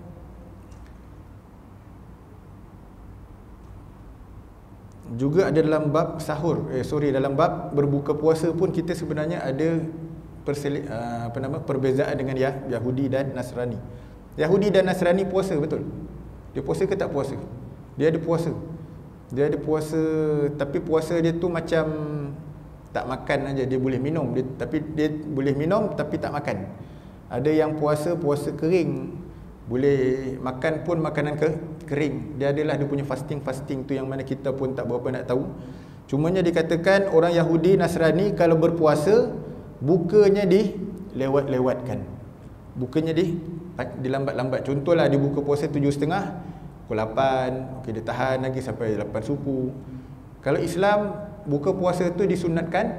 juga ada dalam bab sahur, eh sorry dalam bab berbuka puasa pun kita sebenarnya ada Perseli, uh, apa nama perbezaan dengan ya, Yahudi dan Nasrani. Yahudi dan Nasrani puasa betul. Dia puasa ke tak puasa? Dia ada puasa. Dia ada puasa, tapi puasa dia tu macam tak makan aja, dia boleh minum, dia, tapi dia boleh minum tapi tak makan. Ada yang puasa puasa kering, boleh makan pun makanan ke kering. Dia adalah dia punya fasting-fasting tu yang mana kita pun tak berapa nak tahu. Cumanya dikatakan orang Yahudi Nasrani kalau berpuasa bukanya dilewat-lewatkan. Bukanya di dilambat-lambat. Contohlah dia buka puasa tujuh setengah, pukul lapan, okey dia tahan lagi sampai lapan suku. Kalau Islam buka puasa tu disunatkan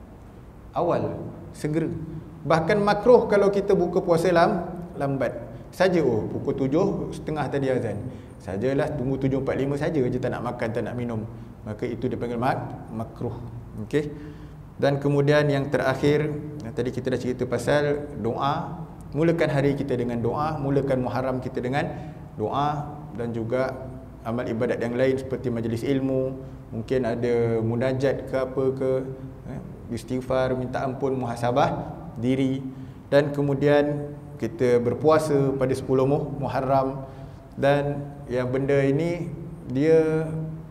awal, segera. Bahkan makruh kalau kita buka puasa lam, lambat. Saja oh pukul tujuh setengah tadi azan. Sajalah tunggu tujuh empat puluh lima saja je tak nak makan, tak nak minum. Maka itu dipanggil mak makruh. Okey. Dan kemudian yang terakhir, yang tadi kita dah cerita pasal doa. Mulakan hari kita dengan doa, mulakan Muharram kita dengan doa, dan juga amal ibadat yang lain seperti majlis ilmu, mungkin ada munajat ke apa ke, eh, istighfar, minta ampun, muhasabah diri. Dan kemudian kita berpuasa pada sepuluh Muharram. Dan yang benda ini dia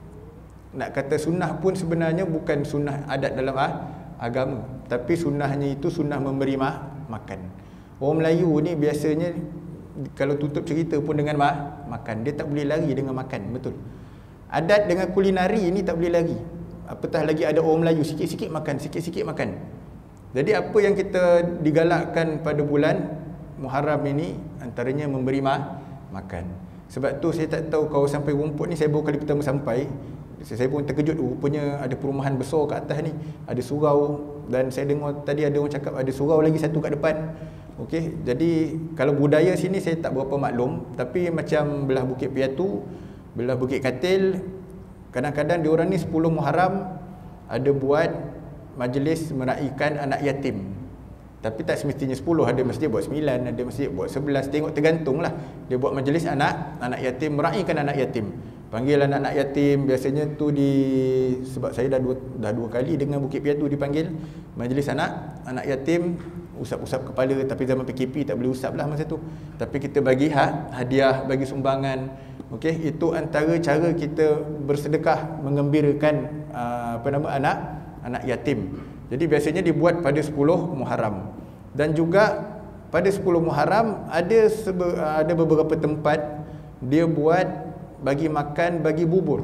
nak kata sunnah pun sebenarnya bukan sunnah adat dalam ah, agama, tapi sunnahnya itu sunnah memberi ma makan. Orang Melayu ni biasanya kalau tutup cerita pun dengan ma makan. Dia tak boleh lari dengan makan, betul. Adat dengan kulinari ini tak boleh lari. Apatah lagi ada orang Melayu sikit-sikit makan, sikit-sikit makan. Jadi apa yang kita digalakkan pada bulan Muharram ini antaranya memberi ma makan. Sebab tu saya tak tahu kalau sampai rumput ni, saya baru kali pertama sampai, saya pun terkejut, rupanya ada perumahan besar kat atas ni, ada surau, dan saya dengar tadi ada orang cakap ada surau lagi satu kat depan. Okey, jadi kalau budaya sini saya tak berapa maklum, tapi macam belah Bukit Piatu, belah Bukit Katil, kadang-kadang diorang ni sepuluh Muharram ada buat majlis meraihkan anak yatim. Tapi tak semestinya sepuluh, ada masjid buat sembilan, ada masjid buat sebelas, tengok tergantunglah. Dia buat majlis anak anak yatim, meraihkan anak yatim. Panggil anak-anak yatim, biasanya tu di, sebab saya dah dua, dah dua kali dengan Bukit Piatu dipanggil majlis anak anak yatim, usap-usap kepala, tapi zaman P K P tak boleh usap lah masa tu. Tapi kita bagi ha, hadiah, bagi sumbangan. Okey, itu antara cara kita bersedekah mengembirakan uh, apa nama anak anak yatim. Jadi biasanya dibuat pada sepuluh Muharram. Dan juga pada sepuluh Muharram ada sebe, ada beberapa tempat dia buat bagi makan, bagi bubur.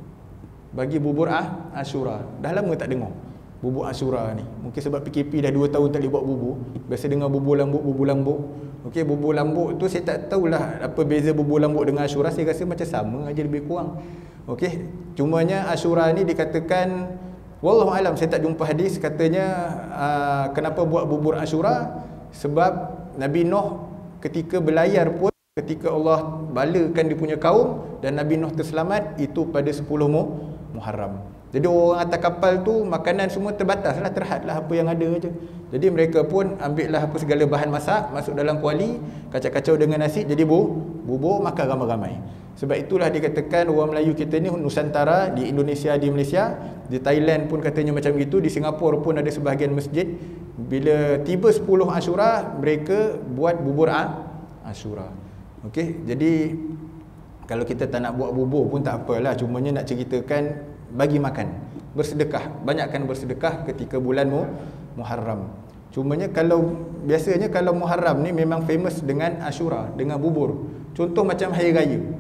Bagi bubur ah, Ashura. Dah lama tak dengar bubur Ashura ni. Mungkin sebab P K P dah dua tahun tak boleh buat bubur. Biasa dengar bubur lambuk, bubur lambuk. Okey, bubur lambuk tu saya tak tahulah apa beza bubur lambuk dengan Ashura. Saya rasa macam sama aja, lebih kurang. Okey, cumanya Ashura ni dikatakan, wallahu alam, saya tak jumpa hadis katanya uh, kenapa buat bubur Ashura. Sebab Nabi Nuh ketika berlayar pun, ketika Allah balakan dia punya kaum dan Nabi Nuh terselamat, itu pada sepuluh Muharram. Jadi orang atas kapal tu makanan semua terbatas lah, terhad lah apa yang ada je. Jadi mereka pun ambil lah apa segala bahan masak, masuk dalam kuali, kacau-kacau dengan nasi, jadi bu, bubur, makan ramai-ramai. Sebab itulah dikatakan orang Melayu kita ni Nusantara, di Indonesia, di Malaysia, di Thailand pun katanya macam itu, di Singapura pun ada sebahagian masjid, bila tiba sepuluh Ashura, mereka buat bubur Ashura. Okey, jadi kalau kita tak nak buat bubur pun tak apalah, cumanya nak ceritakan bagi makan, bersedekah, banyakkan bersedekah ketika bulan Muharram. Cumanya kalau biasanya kalau Muharram ni memang famous dengan Ashura, dengan bubur. Contoh macam hari raya.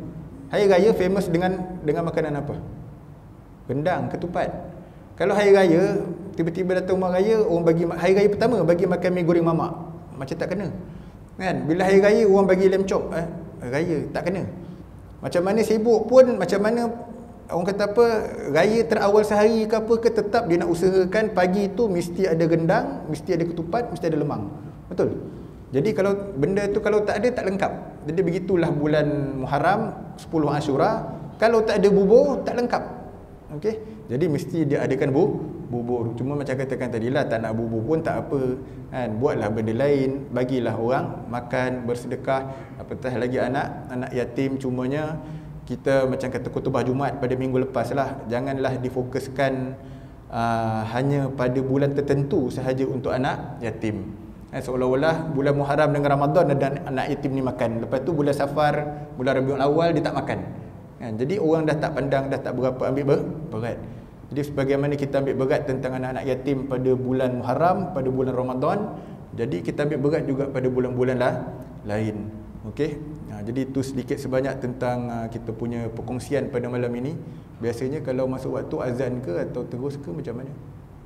Hari raya famous dengan dengan makanan apa? Rendang, ketupat. Kalau hari raya tiba-tiba datang rumah raya, orang bagi hari raya pertama bagi makan mi goreng mamak, macam tak kena. Kan? Bila hari raya orang bagi lamb chop, eh, raya tak kena. Macam mana sibuk pun, macam mana orang kata apa, raya terawal sehari ke apa ke, tetap dia nak usahakan pagi tu mesti ada rendang, mesti ada ketupat, mesti ada lemang. Betul? Jadi kalau benda tu kalau tak ada, tak lengkap. Jadi begitulah bulan Muharram, sepuluh Ashura, kalau tak ada bubur, tak lengkap. Okey. Jadi mesti dia adakan bu, bubur. Cuma macam katakan tadilah, tak nak bubur pun tak apa. Kan? Buatlah benda lain, bagilah orang makan, bersedekah, apatah lagi anak, anak yatim. Cumanya kita macam kata khutbah Jumaat pada minggu lepas lah, janganlah difokuskan uh, hanya pada bulan tertentu sahaja untuk anak yatim. Eh, seolah-olah bulan Muharram dengan Ramadan ada anak yatim ni makan, lepas tu bulan Safar, bulan Rabiul Awal dia tak makan. Kan? Jadi orang dah tak pandang, dah tak berapa ambil berat. Jadi sebagaimana kita ambil berat tentang anak-anak yatim pada bulan Muharram, pada bulan Ramadan, jadi kita ambil berat juga pada bulan-bulan lah lain. Okey. Ha, jadi itu sedikit sebanyak tentang uh, kita punya perkongsian pada malam ini. Biasanya kalau masuk waktu azan ke atau terus ke macam mana?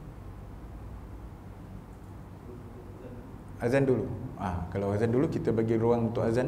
Azan dulu. Ah, kalau azan dulu kita bagi ruang untuk azan.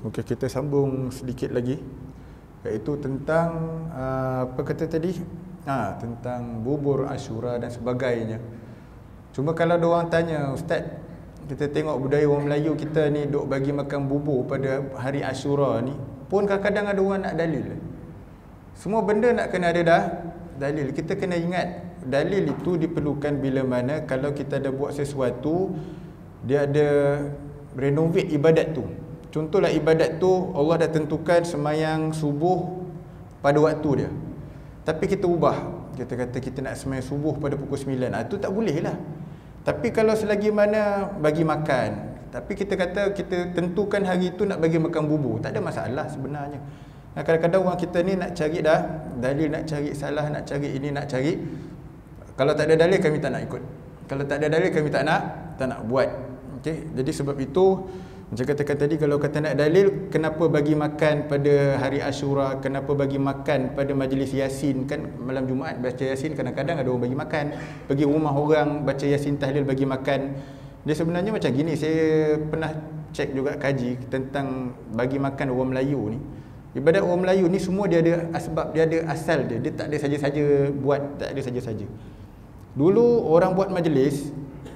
Okey, kita sambung sedikit lagi, iaitu tentang uh, apa kata tadi? Ha, tentang bubur Ashura dan sebagainya. Cuma kalau ada orang tanya, Ustaz, kita tengok budaya orang Melayu kita ni duk bagi makan bubur pada hari Ashura ni, pun kadang-kadang ada orang nak dalil. Semua benda nak kena ada dah dalil. Kita kena ingat, dalil itu diperlukan bila mana kalau kita ada buat sesuatu, dia ada renovate ibadat tu. Contohlah ibadat tu Allah dah tentukan semayang subuh pada waktu dia, tapi kita ubah, kita kata kita nak semayang subuh pada pukul sembilan, ah, itu tak boleh lah. Tapi kalau selagi mana bagi makan, tapi kita kata kita tentukan hari itu nak bagi makan bubur, tak ada masalah sebenarnya. Kadang-kadang orang kita ni nak cari dah dalil, nak cari salah, nak cari ini, nak cari. Kalau tak ada dalil kami tak nak ikut. Kalau tak ada dalil kami tak nak tak nak buat. Okey, jadi sebab itu macam katakan tadi, kalau kata nak dalil, kenapa bagi makan pada hari Ashura, kenapa bagi makan pada majlis Yasin, kan malam Jumaat baca Yasin, kadang-kadang ada orang bagi makan, pergi rumah orang baca Yasin tahlil bagi makan. Dia sebenarnya macam gini, saya pernah cek juga kaji tentang bagi makan orang Melayu ni. Ibadat orang Melayu ni semua dia ada asbab, dia ada asal dia. Dia tak ada saja-saja buat, tak ada saja-saja. Dulu orang buat majlis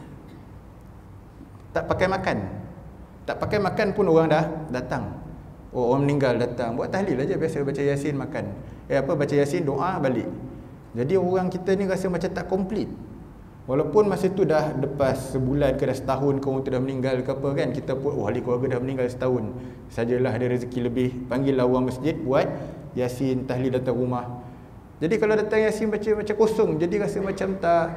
tak pakai makan. Tak pakai makan pun orang dah datang. Oh, orang meninggal datang, buat tahlil aja biasa, baca Yasin, makan. Eh apa baca Yasin, doa, balik. Jadi orang kita ni rasa macam tak komplit. Walaupun masa tu dah lepas sebulan ke dah setahun ke orang tu dah meninggal ke apa kan, kita pun oh ahli keluarga dah meninggal setahun, sajalah ada rezeki lebih, panggillah orang masjid buat Yasin, tahlil datang rumah. Jadi kalau datang Yasin baca macam kosong, jadi rasa macam tak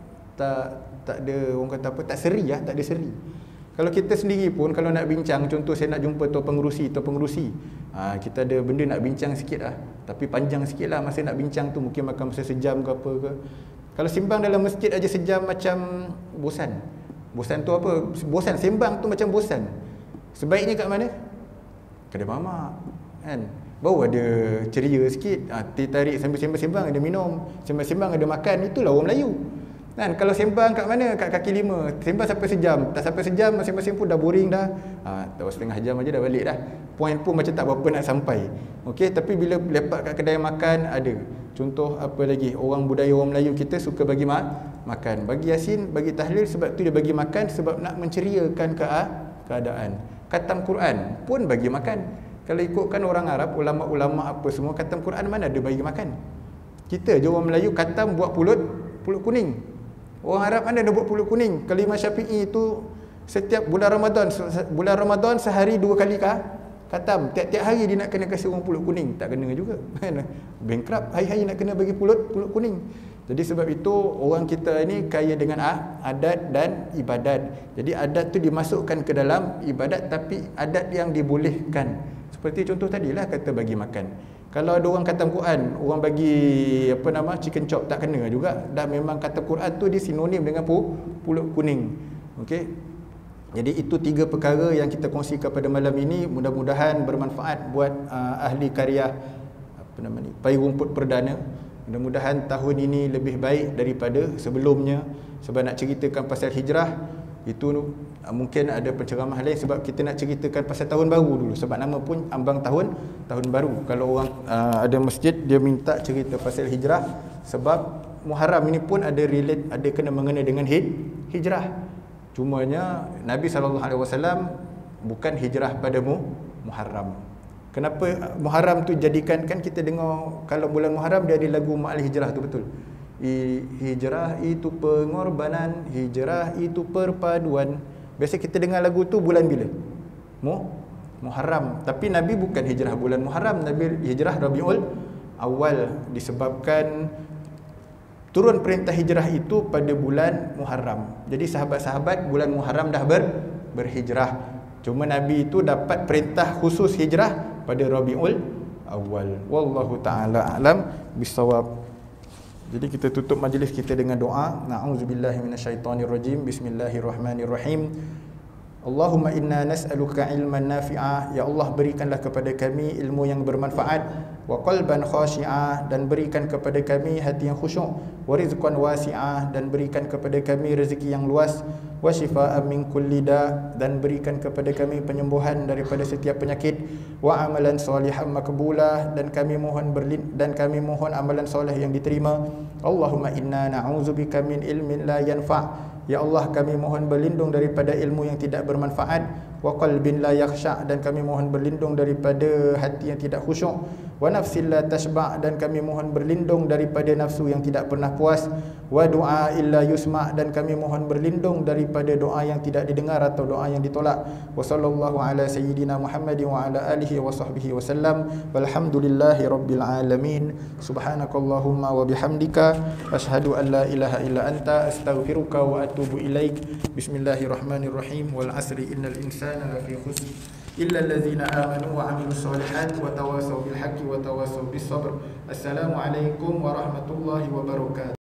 tak tak ada, orang kata apa, tak seri lah, tak ada seri. Kalau kita sendiri pun kalau nak bincang, contoh saya nak jumpa tuan pengerusi, tuan pengerusi, ha, kita ada benda nak bincang sikit lah, tapi panjang sikit lah masa nak bincang tu, mungkin makan masa sejam ke apa ke. Kalau sembang dalam masjid aja sejam macam bosan. Bosan tu apa? Bosan, sembang tu macam bosan. Sebaiknya kat mana? Kedai mamak, kan? Baru ada ceria sikit, ha, teh tarik sambil sembang-sembang ada minum, sembang-sembang ada makan, itulah orang Melayu. Kan, kalau sembang kat mana? Kat kaki lima. Sembang sampai sejam. Tak sampai sejam, masing-masing pun dah boring dah. Ha, tak setengah jam aja dah balik dah. Point pun macam tak berapa nak sampai. Okey, tapi bila lepak kat kedai makan ada. Contoh apa lagi? Orang budaya orang Melayu kita suka bagi mak makan. Bagi Yasin, bagi tahlil, sebab tu dia bagi makan, sebab nak menceriakan ke keadaan. Khatam Quran pun bagi makan. Kalau ikutkan orang Arab, ulama-ulama apa semua, khatam Quran mana ada bagi makan? Kita je orang Melayu khatam buat pulut pulut kuning. Orang Arab mana ada buat pulut kuning? Kalau Imam Syafi'i itu setiap bulan Ramadan, bulan Ramadan sehari dua kali kah? Khatam. Tiap-tiap hari dia nak kena kasih orang pulut kuning. Tak kena juga. Bankrupt. Hari-hari nak kena bagi pulut pulut kuning. Jadi sebab itu orang kita ini kaya dengan adat dan ibadat. Jadi adat tu dimasukkan ke dalam ibadat, tapi adat yang dibolehkan. Seperti contoh tadilah kata bagi makan. Kalau ada orang khatam Quran, orang bagi apa nama chicken chop, tak kena juga. Dah memang khatam Quran tu dia sinonim dengan pulut kuning. Okey. Jadi itu tiga perkara yang kita kongsikan pada malam ini. Mudah-mudahan bermanfaat buat uh, ahli karya apa nama ni, Payung Rumput Perdana. Mudah-mudahan tahun ini lebih baik daripada sebelumnya. Sebab nak ceritakan pasal hijrah itu uh, mungkin ada penceramah lain, sebab kita nak ceritakan pasal tahun baru dulu, sebab nama pun ambang tahun tahun baru. Kalau orang uh, ada masjid dia minta cerita pasal hijrah, sebab Muharram ini pun ada relate, ada kena mengena dengan hij, hijrah. Cumanya Nabi sallallahu alaihi wasallam bukan hijrah pada mu, Muharram. Kenapa Muharram tu jadikan, kan kita dengar kalau bulan Muharram dia ada lagu Ma'al Hijrah tu, betul. I, hijrah itu pengorbanan, hijrah itu perpaduan. Biasa kita dengar lagu tu bulan bila? Mu, Muharram. Tapi Nabi bukan hijrah bulan Muharram, Nabi hijrah Rabiul Awal, disebabkan turun perintah hijrah itu pada bulan Muharram. Jadi sahabat-sahabat bulan Muharram dah ber, berhijrah. Cuma Nabi itu dapat perintah khusus hijrah pada Rabiul Awal. Wallahu taala alam bisawab. Jadi kita tutup majlis kita dengan doa. Na'udzubillahi minasyaitonirrajim. Bismillahirrahmanirrahim. Allahumma inna nas'aluka ilman nafi'ah. Ya Allah, berikanlah kepada kami ilmu yang bermanfaat, wa qalban khashi'ah, dan berikan kepada kami hati yang khusyuk, wa rizqan wasi'ah, dan berikan kepada kami rezeki yang luas, wa shifaa'an min kulli da', dan berikan kepada kami penyembuhan daripada setiap penyakit, wa amalan salihan makbulah, dan kami mohon berlin dan kami mohon amalan soleh yang diterima. Allahumma inna na'udzubika min ilmin la yanfa'. Ya Allah, kami mohon berlindung daripada ilmu yang tidak bermanfaat, wa qalbin la yakhsha', dan kami mohon berlindung daripada hati yang tidak khusyuk, wa nafsin la tashba', dan kami mohon berlindung daripada nafsu yang tidak pernah puas, wa du'a illa yusma', dan kami mohon berlindung daripada doa yang tidak didengar atau doa yang ditolak. Wa sallallahu ala sayyidina Muhammadin wa ala alihi wa sahbihi wa sallam, walhamdulillahi rabbil alamin. Subhanakallahumma wa bihamdika asyhadu an la ilaha illa anta astaghfiruka wa atubu ilaik. Bismillahirrahmanirrahim. Wal asri innal insana lafi khusr illa allazina amanu wa amilus solihat wa tawasaw bil haqqi wa tawasaw bis sabr. Assalamualaikum warahmatullahi wabarakatuh.